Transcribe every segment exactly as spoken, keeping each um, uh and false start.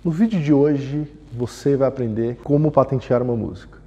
No vídeo de hoje você vai aprender como patentear uma música.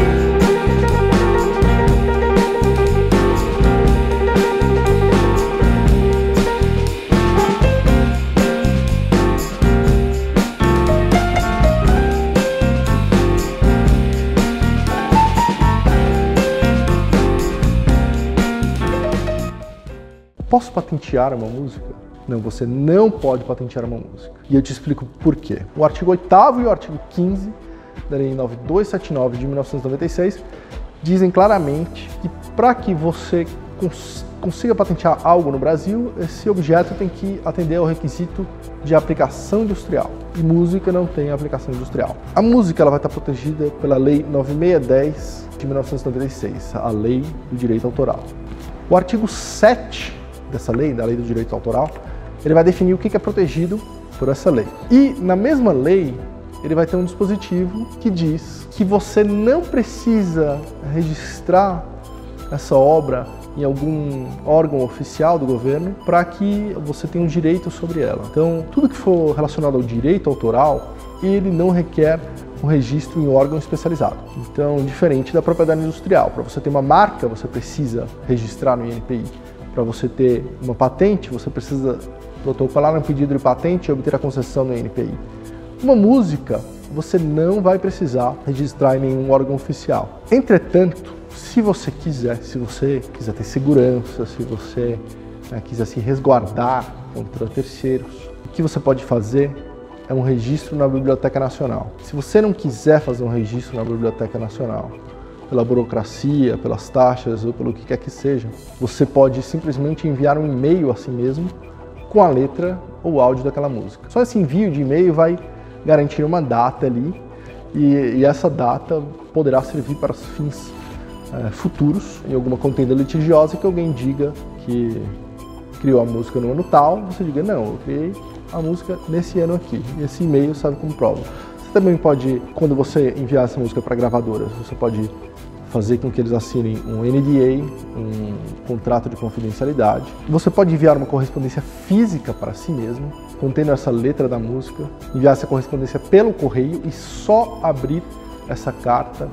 Posso patentear uma música? Não, você não pode patentear uma música. E eu te explico por quê. O artigo oitavo e o artigo quinze da Lei nove mil duzentos e setenta e nove de mil novecentos e noventa e seis dizem claramente que para que você cons consiga patentear algo no Brasil, esse objeto tem que atender ao requisito de aplicação industrial. E música não tem aplicação industrial. A música ela vai estar protegida pela Lei nove mil seiscentos e dez de mil novecentos e noventa e seis, a Lei do Direito Autoral. O artigo sete dessa lei, da Lei do Direito Autoral, ele vai definir o que é protegido por essa lei. E na mesma lei, ele vai ter um dispositivo que diz que você não precisa registrar essa obra em algum órgão oficial do governo para que você tenha um direito sobre ela. Então, tudo que for relacionado ao direito autoral, ele não requer um registro em órgão especializado. Então, diferente da propriedade industrial, para você ter uma marca, você precisa registrar no I N P I. Para você ter uma patente, você precisa protocolar um pedido de patente e obter a concessão no I N P I. Uma música, você não vai precisar registrar em nenhum órgão oficial. Entretanto, se você quiser, se você quiser ter segurança, se você né, quiser se resguardar contra terceiros, o que você pode fazer é um registro na Biblioteca Nacional. Se você não quiser fazer um registro na Biblioteca Nacional, pela burocracia, pelas taxas ou pelo que quer que seja, você pode simplesmente enviar um e-mail a si mesmo com a letra ou áudio daquela música. Só esse envio de e-mail vai garantir uma data ali e, e essa data poderá servir para os fins é, futuros, em alguma contenda litigiosa que alguém diga que criou a música no ano tal, você diga, não, eu criei a música nesse ano aqui, e esse e-mail serve como prova. Você também pode, quando você enviar essa música para gravadoras, você pode fazer com que eles assinem um N D A, um contrato de confidencialidade. Você pode enviar uma correspondência física para si mesmo, contendo essa letra da música, enviar essa correspondência pelo correio e só abrir essa carta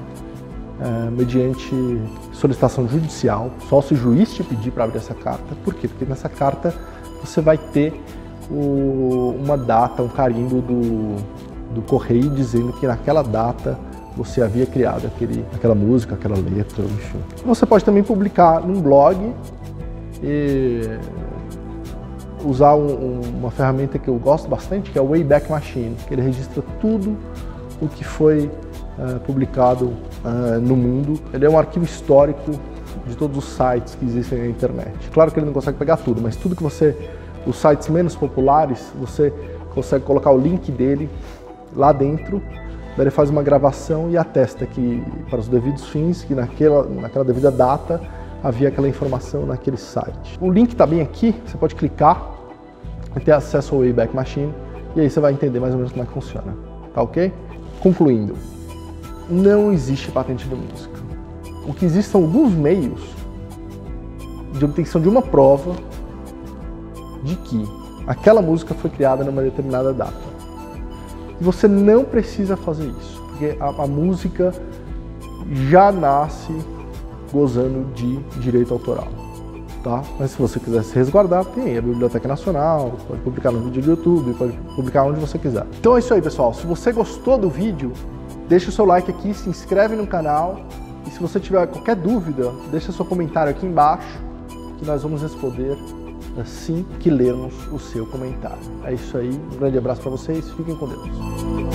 é, mediante solicitação judicial, só se o juiz te pedir para abrir essa carta. Por quê? Porque nessa carta você vai ter o, uma data, um carimbo do, do correio dizendo que naquela data você havia criado aquele, aquela música, aquela letra, enfim. Você pode também publicar num blog e usar um, um, uma ferramenta que eu gosto bastante, que é o Wayback Machine, que ele registra tudo o que foi uh, publicado uh, no mundo. Ele é um arquivo histórico de todos os sites que existem na internet. Claro que ele não consegue pegar tudo, mas tudo que você, os sites menos populares, você consegue colocar o link dele lá dentro. Daí ele faz uma gravação e atesta que, para os devidos fins, que naquela, naquela devida data havia aquela informação naquele site. O link está bem aqui, você pode clicar e ter acesso ao Wayback Machine e aí você vai entender mais ou menos como é que funciona, tá ok? Concluindo, não existe patente de música. O que existe são alguns meios de obtenção de uma prova de que aquela música foi criada numa determinada data. E você não precisa fazer isso, porque a, a música já nasce gozando de direito autoral, tá? Mas se você quiser se resguardar, tem a Biblioteca Nacional, pode publicar no vídeo do YouTube, pode publicar onde você quiser. Então é isso aí, pessoal. Se você gostou do vídeo, deixa o seu like aqui, se inscreve no canal e se você tiver qualquer dúvida, deixa seu comentário aqui embaixo que nós vamos responder assim que lermos o seu comentário. É isso aí, um grande abraço para vocês, fiquem com Deus.